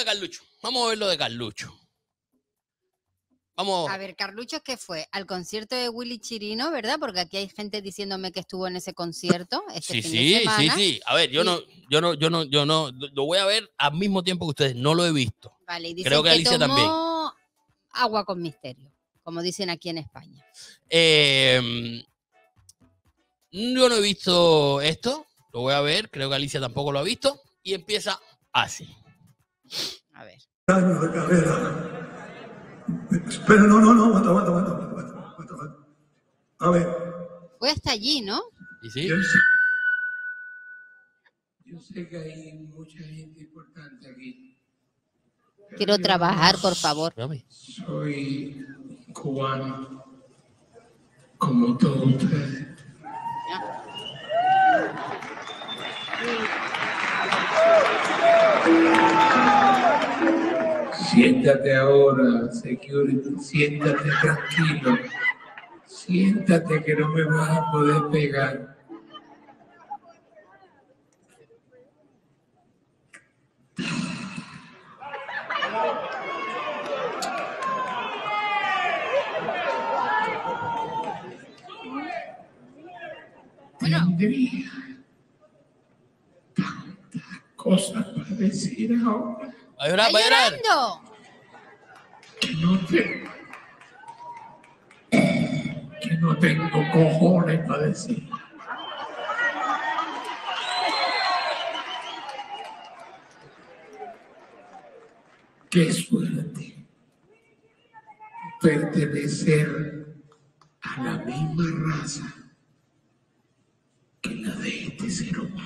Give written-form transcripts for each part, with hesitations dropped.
Carlucho. Vamos a ver lo de Carlucho. Vamos. A ver, Carlucho, ¿qué fue? Al concierto de Willy Chirino, ¿verdad? Porque aquí hay gente diciéndome que estuvo en ese concierto este fin de semana. Sí. A ver, yo no, lo voy a ver al mismo tiempo que ustedes. No lo he visto. Vale, y dicen Creo que Alicia tomó también. agua con misterio, como dicen aquí en España. Yo no he visto esto. Lo voy a ver. Creo que Alicia tampoco lo ha visto. Y empieza así. A ver. Años de carrera. Espera, no, aguanta. A ver. Fue hasta allí, ¿no? ¿Y sí? Yo sé que hay mucha gente importante aquí. Quiero trabajar, por favor. Soy cubano, como todos ustedes. Siéntate ahora, security, siéntate tranquilo. Siéntate que no me vas a poder pegar. Bueno. Tendría tantas cosas para decir ahora. Va a llorar. llorando! Que no tengo cojones para decir. Qué suerte pertenecer a la misma raza que la de este ser humano.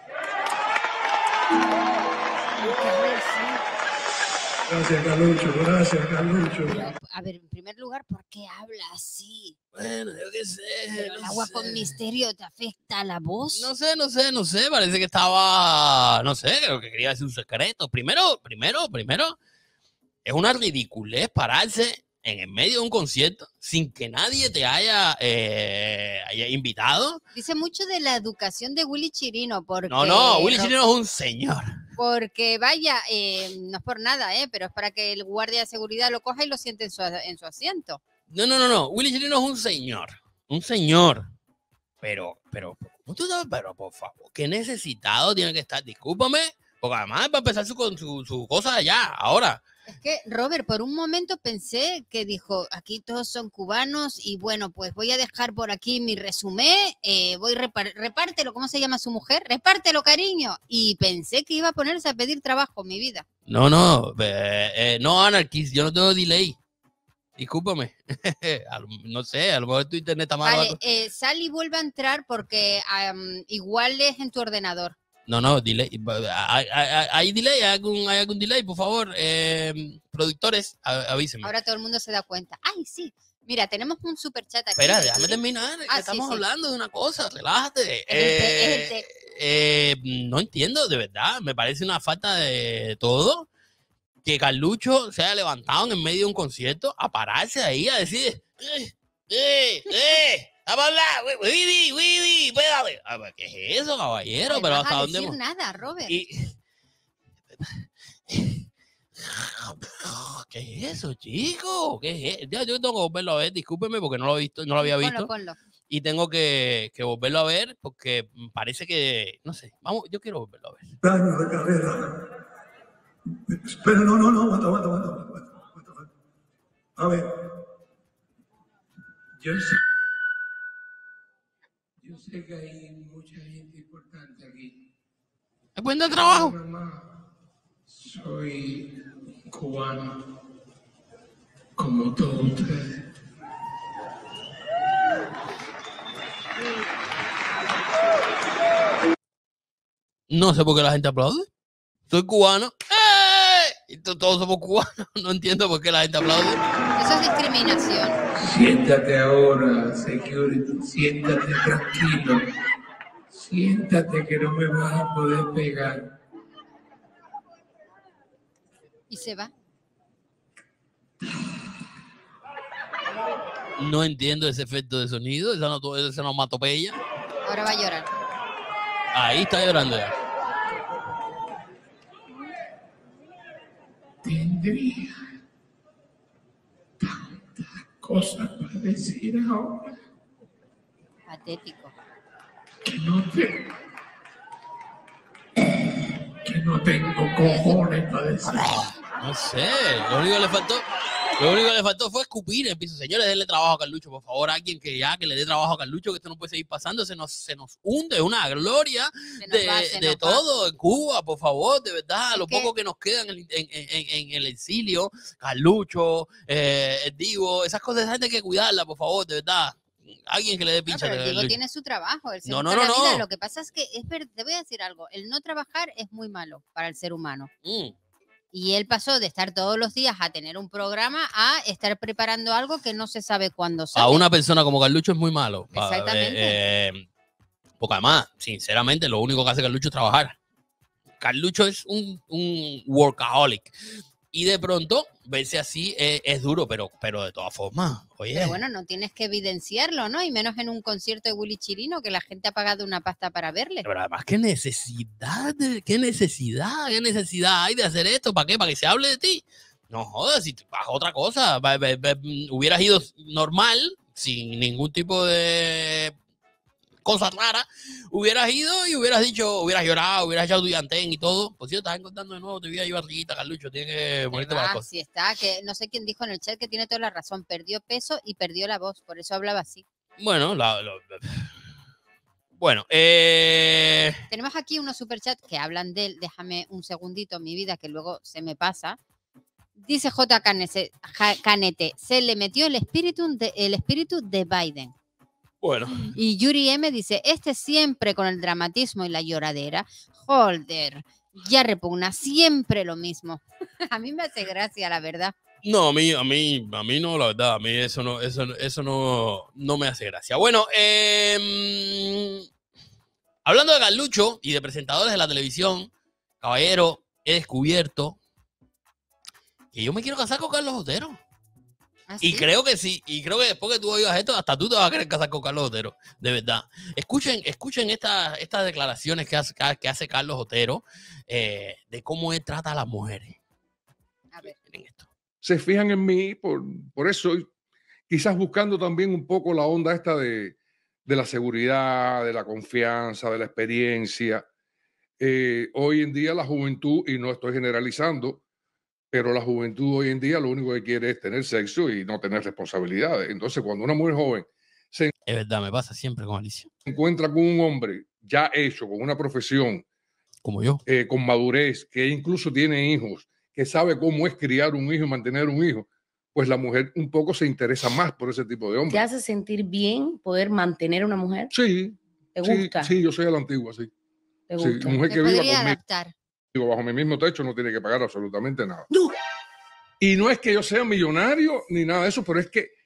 Gracias, Carlucho. A ver, en primer lugar, ¿por qué habla así? Bueno, yo qué sé. ¿Pero el agua con misterio te afecta la voz? No sé. Parece que estaba, no sé, creo que quería decir un secreto. Primero, es una ridiculez pararse en el medio de un concierto sin que nadie te haya invitado. Dice mucho de la educación de Willy Chirino, porque... No, Willy Chirino es un señor. Porque vaya, no es por nada, pero es para que el guardia de seguridad lo coja y lo siente en su asiento. No. Willy Chirino es un señor. Pero, ¿cómo tú sabes? Pero, por favor, ¿qué necesitado tiene que estar? Discúlpame, porque además va a empezar su cosa allá, ahora. Es que, Robert, por un momento pensé que dijo, aquí todos son cubanos y bueno, pues voy a dejar por aquí mi resumen, repártelo, ¿cómo se llama su mujer? Repártelo, cariño. Y pensé que iba a ponerse a pedir trabajo, mi vida. No, Anarchist, yo no tengo delay. Discúlpame. No sé, a lo mejor tu internet está mal. Vale, sal y vuelve a entrar porque igual es en tu ordenador. No, delay. ¿Hay delay? ¿Hay algún delay? Por favor, productores, avísenme. Ahora todo el mundo se da cuenta. ¡Ay, sí! Mira, tenemos un superchat aquí. Espera, déjame terminar. Estamos hablando de una cosa. Relájate. No entiendo, de verdad. Me parece una falta de todo que Carlucho se haya levantado en el medio de un concierto a pararse ahí a decir... ¡Vamos a hablar! ¡Wii! ¡Espérate! ¿Qué es eso, caballero? No pero vas hasta a dónde... decir nada, Robert. ¿Qué es eso, chico? ¿Qué es? Yo tengo que volverlo a ver, discúlpeme porque no lo he visto, no lo había visto. Ponlo. Y tengo que volverlo a ver porque parece que, no sé, vamos, yo quiero volverlo a ver. Años de carrera. Espera, no, aguanta. A ver. Yo sé que hay mucha gente importante aquí. ¿Es buen trabajo? Soy cubano, como todos ustedes. No sé por qué la gente aplaude. Soy cubano. ¡Eh! Y todos somos cubanos. No entiendo por qué la gente aplaude. Eso es discriminación. Siéntate ahora, security. Siéntate tranquilo. Siéntate que no me vas a poder pegar. Y se va. No entiendo ese efecto de sonido, esa onomatopeya. Ahora va a llorar. Ahí está llorando ya. Tendría tantas cosas para decir ahora Patético. que no tengo cojones para decir. No sé, lo único que le faltó fue escupir en el piso. Señores, denle trabajo a Carlucho, por favor, alguien que le dé trabajo a Carlucho, que esto no puede seguir pasando, se nos hunde una gloria de todo en Cuba, por favor, de verdad, lo poco que nos queda en el exilio, Carlucho, el Divo, esas cosas, esa gente hay que cuidarla, por favor, de verdad. Alguien que le dé pincha. No, pero el Divo tiene su trabajo, él se No. vida. Lo que pasa es que, te voy a decir algo, el no trabajar es muy malo para el ser humano. Y él pasó de estar todos los días a tener un programa a estar preparando algo que no se sabe cuándo sale. A una persona como Carlucho es muy malo. Exactamente. Porque además, sinceramente, lo único que hace Carlucho es trabajar. Carlucho es un workaholic. Y de pronto, verse así es duro, pero de todas formas, oye. Pero bueno, no tienes que evidenciarlo, ¿no? Y menos en un concierto de Willy Chirino, que la gente ha pagado una pasta para verle. Pero además, ¿qué necesidad hay de hacer esto? ¿Para qué? ¿Para que se hable de ti? No jodas, si vas a otra cosa. Hubieras ido normal, sin ningún tipo de cosa rara, hubieras ido y hubieras dicho, hubieras llorado, hubieras echado tu llantén y todo. Pues si estás encontrando de nuevo, te voy a llevar riguita, Carlucho, tienes que ponerte para las cosas. Sí está, que no sé quién dijo en el chat que tiene toda la razón, perdió peso y perdió la voz, por eso hablaba así. Bueno, bueno, tenemos aquí unos superchats que hablan de él, déjame un segundito, mi vida, que luego se me pasa. Dice J. Canete, se le metió el espíritu de Biden. Bueno. Y Yuri M dice, siempre con el dramatismo y la lloradera. Holder, ya repugna, siempre lo mismo. A mí me hace gracia, la verdad. No, a mí no, la verdad, a mí eso no me hace gracia. Bueno, hablando de Carlucho y de presentadores de la televisión, caballero, he descubierto que yo me quiero casar con Carlos Otero. ¿Ah, y sí? Creo que sí, y creo que después que tú oigas esto, hasta tú te vas a querer casar con Carlos Otero, de verdad. Escuchen estas declaraciones que hace Carlos Otero de cómo él trata a las mujeres. A ver. Miren esto. Se fijan en mí, por eso, quizás buscando también un poco la onda esta de la seguridad, de la confianza, de la experiencia. Hoy en día la juventud, y no estoy generalizando, pero la juventud hoy en día lo único que quiere es tener sexo y no tener responsabilidades. Entonces, cuando una mujer joven Es verdad, me pasa siempre con Alicia. se encuentra con un hombre ya hecho, con una profesión, Como yo. con madurez, que incluso tiene hijos, que sabe cómo es criar un hijo y mantener un hijo, pues la mujer un poco se interesa más por ese tipo de hombre. ¿Te hace sentir bien poder mantener una mujer? Sí. ¿Te gusta? Sí, yo soy a la antigua, sí. ¿Te Sí, gusta? mujer Me que viva podría conmigo, adaptar. bajo mi mismo techo, no tiene que pagar absolutamente nada. No. Y no es que yo sea millonario ni nada de eso, pero es que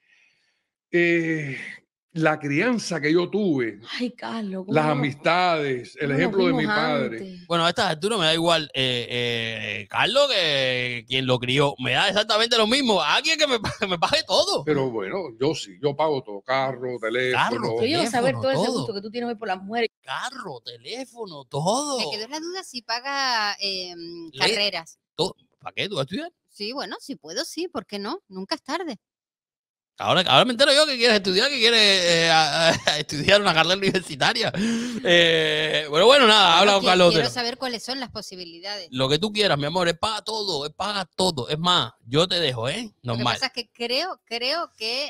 la crianza que yo tuve, Ay, Carlos. las amistades, el ejemplo de mi padre. Bueno, a estas alturas me da igual Carlos que quien lo crió. Me da exactamente lo mismo. Alguien que me pague todo. Pero bueno, yo pago todo, carro, teléfono. Yo llego a saber todo ese todo. gusto que tú tienes hoy por las mujeres. Carro, teléfono, todo. Me quedó la duda si paga carreras. ¿Para qué? ¿Tú vas a estudiar? Sí, bueno, si puedo, sí, ¿por qué no? Nunca es tarde. Ahora me entero yo que quieres estudiar, que quieres estudiar una carrera universitaria. Bueno, nada, habla con Carlos Quiero Otero. saber cuáles son las posibilidades. Lo que tú quieras, mi amor, él paga todo, él paga todo. Es más, yo te dejo, Lo que normal. pasa es que creo que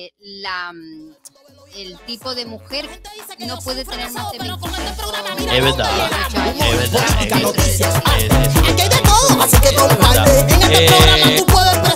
el tipo de mujer no puede tener más de 25 Es verdad, es verdad. Aquí hay de todo, así que comparte. En este programa tú puedes